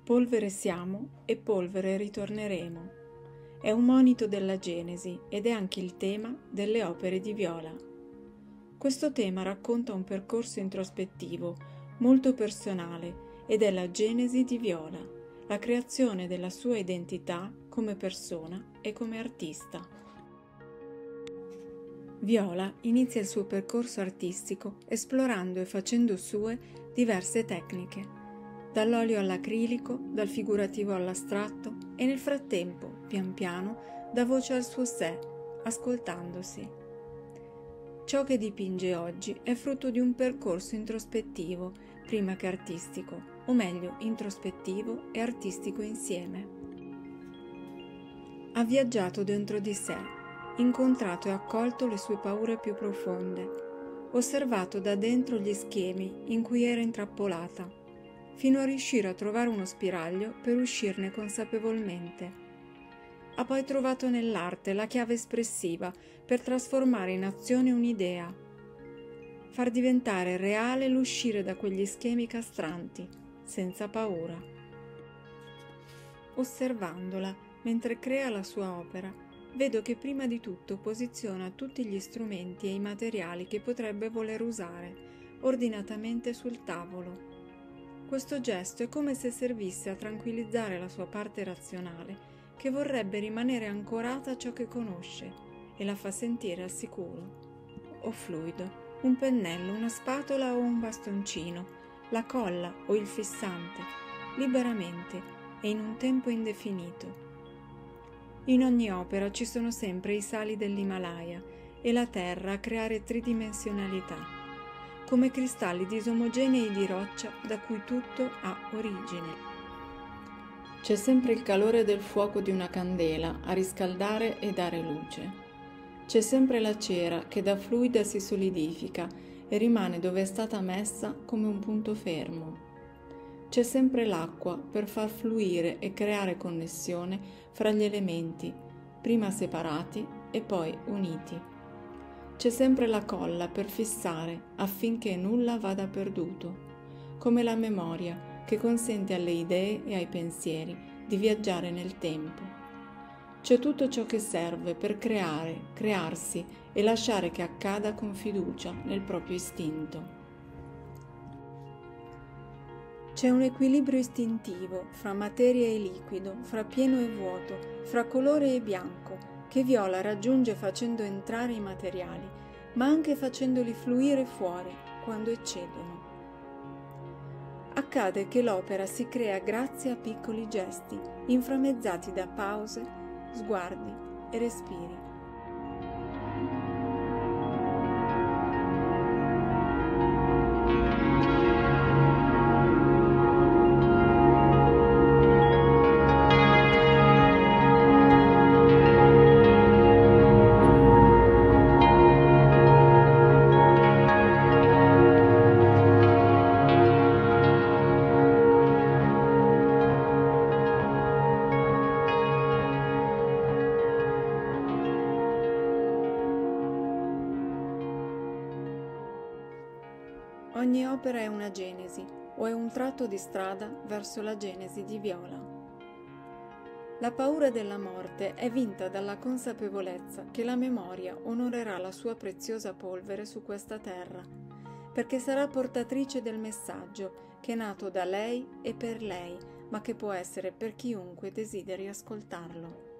Polvere siamo e polvere ritorneremo. È un monito della Genesi ed è anche il tema delle opere di Viola. Questo tema racconta un percorso introspettivo, molto personale, ed è la genesi di Viola, la creazione della sua identità come persona e come artista. Viola inizia il suo percorso artistico esplorando e facendo sue diverse tecniche, dall'olio all'acrilico, dal figurativo all'astratto e nel frattempo, pian piano, dà voce al suo sé, ascoltandosi. Ciò che dipinge oggi è frutto di un percorso introspettivo, prima che artistico, o meglio introspettivo e artistico insieme. Ha viaggiato dentro di sé, incontrato e accolto le sue paure più profonde, osservato da dentro gli schemi in cui era intrappolata, fino a riuscire a trovare uno spiraglio per uscirne consapevolmente. Ha poi trovato nell'arte la chiave espressiva per trasformare in azione un'idea, far diventare reale l'uscire da quegli schemi castranti, senza paura. Osservandola mentre crea la sua opera, vedo che prima di tutto posiziona tutti gli strumenti e i materiali che potrebbe voler usare, ordinatamente sul tavolo. Questo gesto è come se servisse a tranquillizzare la sua parte razionale, che vorrebbe rimanere ancorata a ciò che conosce, e la fa sentire al sicuro. O fluido, un pennello, una spatola o un bastoncino, la colla o il fissante, liberamente e in un tempo indefinito. In ogni opera ci sono sempre i sali dell'Himalaya e la terra a creare tridimensionalità, come cristalli disomogenei di roccia da cui tutto ha origine. C'è sempre il calore del fuoco di una candela a riscaldare e dare luce. C'è sempre la cera che da fluida si solidifica e rimane dove è stata messa come un punto fermo. C'è sempre l'acqua per far fluire e creare connessione fra gli elementi, prima separati e poi uniti. C'è sempre la colla per fissare affinché nulla vada perduto, come la memoria che consente alle idee e ai pensieri di viaggiare nel tempo. C'è tutto ciò che serve per creare, crearsi e lasciare che accada con fiducia nel proprio istinto. C'è un equilibrio istintivo fra materia e liquido, fra pieno e vuoto, fra colore e bianco, che Viola raggiunge facendo entrare i materiali, ma anche facendoli fluire fuori quando eccedono. Accade che l'opera si crea grazie a piccoli gesti, inframmezzati da pause, sguardi e respiri. Ogni opera è una genesi o è un tratto di strada verso la genesi di Viola. La paura della morte è vinta dalla consapevolezza che la memoria onorerà la sua preziosa polvere su questa terra, perché sarà portatrice del messaggio che è nato da lei e per lei, ma che può essere per chiunque desideri ascoltarlo.